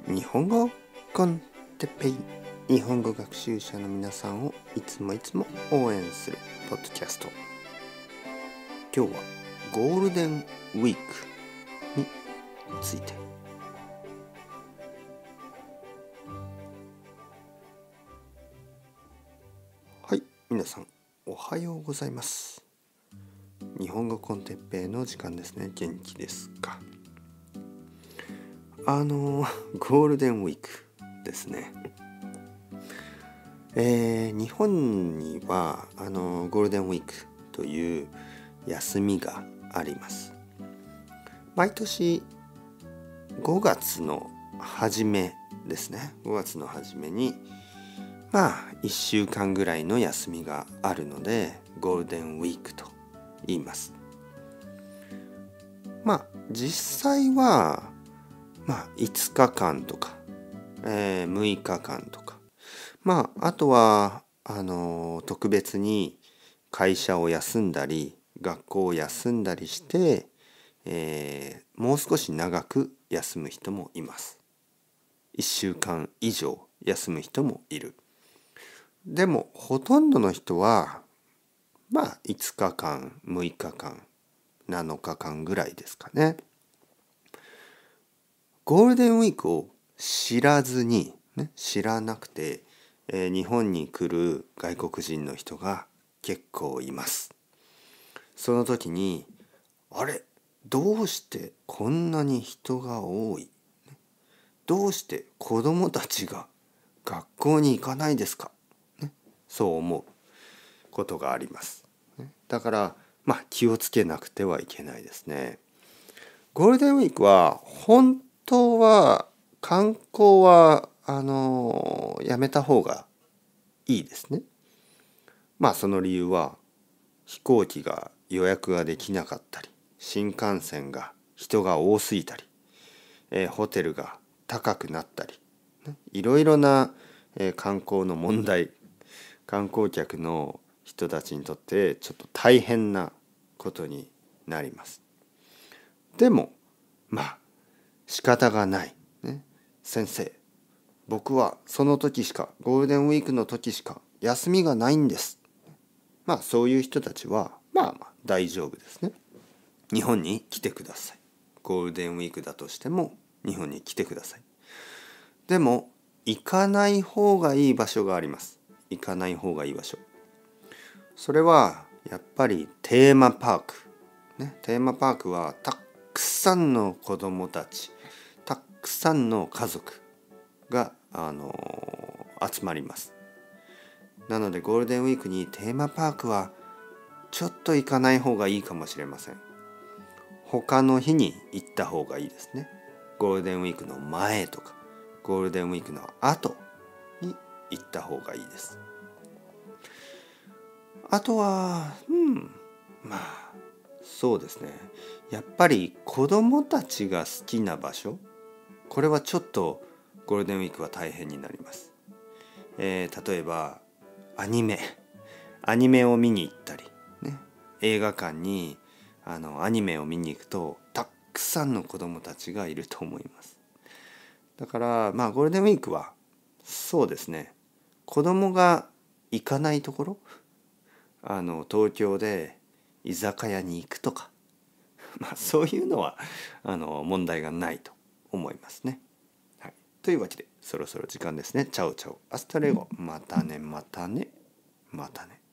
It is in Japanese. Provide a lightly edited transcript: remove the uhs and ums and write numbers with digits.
日本語コンテッペイ、日本語学習者の皆さんをいつも応援するポッドキャスト。今日はゴールデンウィークについて。はい、皆さんおはようございます。日本語コンテッペイの時間ですね。元気ですか？ゴールデンウィークですね。日本にはゴールデンウィークという休みがあります。毎年5月の初めですね。5月の初めに1週間ぐらいの休みがあるのでゴールデンウィークと言います。実際は5日間とか、6日間とか、あとは特別に会社を休んだり学校を休んだりして、もう少し長く休む人もいます。1週間以上休む人もいる。でもほとんどの人は5日間、6日間、7日間ぐらいですかね。ゴールデンウィークを知らなくて、日本に来る外国人の人が結構います。その時に、どうしてこんなに人が多い？どうして子供たちが学校に行かないですか？そう思うことがあります。だから気をつけなくてはいけないですね。ゴールデンウィークは本当は観光はやめた方がいいですね。その理由は飛行機が予約ができなかったり、新幹線が人が多すぎたり、ホテルが高くなったり、いろいろな、観光の問題、観光客の人たちにとってちょっと大変なことになります。でも仕方がない、先生、僕はその時しか、ゴールデンウィークの時しか休みがないんです。そういう人たちは大丈夫ですね。日本に来てください。ゴールデンウィークだとしても日本に来てください。でも行かない方がいい場所があります。行かない方がいい場所。それはやっぱりテーマパーク。テーマパークはたくさんの子供たち、たくさんの家族が、集まります。なのでゴールデンウィークにテーマパークはちょっと行かない方がいいかもしれません。他の日に行った方がいいですね。ゴールデンウィークの前とかゴールデンウィークの後に行った方がいいです。あとはそうですね。やっぱり子供たちが好きな場所、これはちょっとゴールデンウィークは大変になります。例えばアニメを見に行ったり、映画館にアニメを見に行くとたくさんの子供たちがいると思います。だからゴールデンウィークはそうですね、子供が行かないところ、東京で居酒屋に行くとかそういうのは問題がないと思いますね。はい、というわけでそろそろ時間ですね。チャオチャオアスタレゴ、またね。